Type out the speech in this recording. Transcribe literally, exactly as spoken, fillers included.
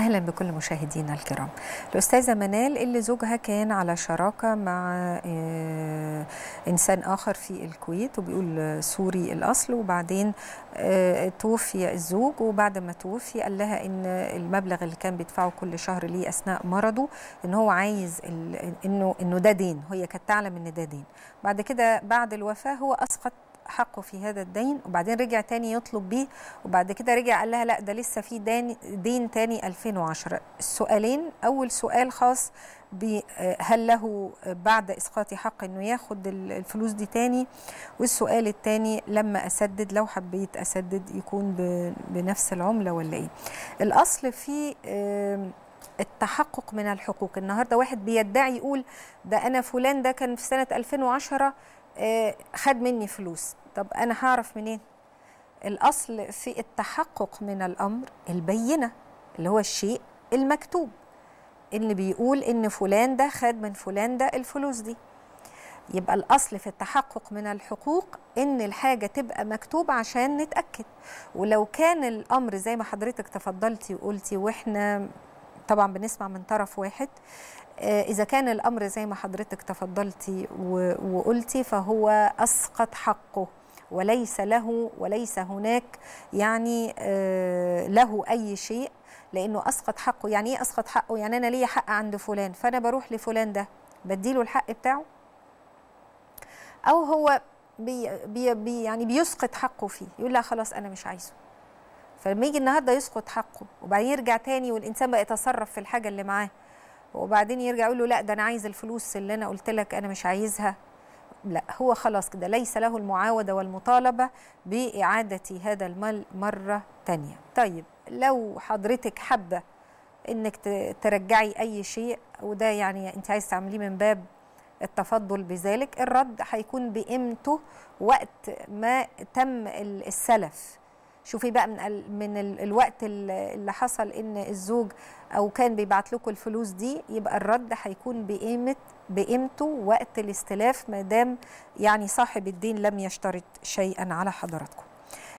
أهلا بكل مشاهدينا الكرام. الأستاذة منال اللي زوجها كان على شراكة مع إنسان آخر في الكويت وبيقول سوري الأصل، وبعدين توفي الزوج، وبعد ما توفي قال لها إن المبلغ اللي كان بيدفعه كل شهر ليه أثناء مرضه إن هو عايز إنه إنه ده دين، هي كانت تعلم إن ده دين. بعد كده بعد الوفاة هو أسقط حقه في هذا الدين، وبعدين رجع تاني يطلب بيه، وبعد كده رجع قال لها لا ده لسه في دين دين تاني ألفين وعشرة. السؤالين، اول سؤال خاص ب هل له بعد اسقاط حق انه ياخد الفلوس دي تاني، والسؤال التاني لما اسدد لو حبيت اسدد يكون بنفس العمله ولا ايه؟ الاصل في التحقق من الحقوق. النهارده واحد بيدعي يقول ده انا فلان ده كان في سنه ألفين وعشرة خد مني فلوس، طب أنا هعرف منين؟ الأصل في التحقق من الأمر البينة اللي هو الشيء المكتوب اللي بيقول إن فلان ده خد من فلان ده الفلوس دي. يبقى الأصل في التحقق من الحقوق إن الحاجة تبقى مكتوبة عشان نتأكد. ولو كان الأمر زي ما حضرتك تفضلتي وقلتي، وإحنا طبعا بنسمع من طرف واحد، إذا كان الأمر زي ما حضرتك تفضلتي وقلتي فهو أسقط حقه وليس له وليس هناك يعني له أي شيء، لأنه أسقط حقه. يعني إيه أسقط حقه؟ يعني أنا ليا حق عند فلان، فأنا بروح لفلان ده بديله الحق بتاعه، أو هو بي بي يعني بيسقط حقه فيه، يقول لا خلاص أنا مش عايزه. فلما يجي النهارده يسقط حقه وبعدين يرجع تاني والإنسان بقى يتصرف في الحاجة اللي معاه، وبعدين يرجع يقول له لا ده انا عايز الفلوس اللي انا قلت لك انا مش عايزها، لا هو خلاص كده ليس له المعاوده والمطالبه باعاده هذا المال مره تانية. طيب لو حضرتك حابه انك ترجعي اي شيء، وده يعني انت عايز تعمليه من باب التفضل بذلك، الرد هيكون بقيمته وقت ما تم السلف. شوفي بقى من من الوقت اللي حصل ان الزوج او كان بيبعت لكم الفلوس دي، يبقى الرد هيكون بقيمه بقيمته وقت الاستلاف، ما دام يعني صاحب الدين لم يشترط شيئا على حضراتكم.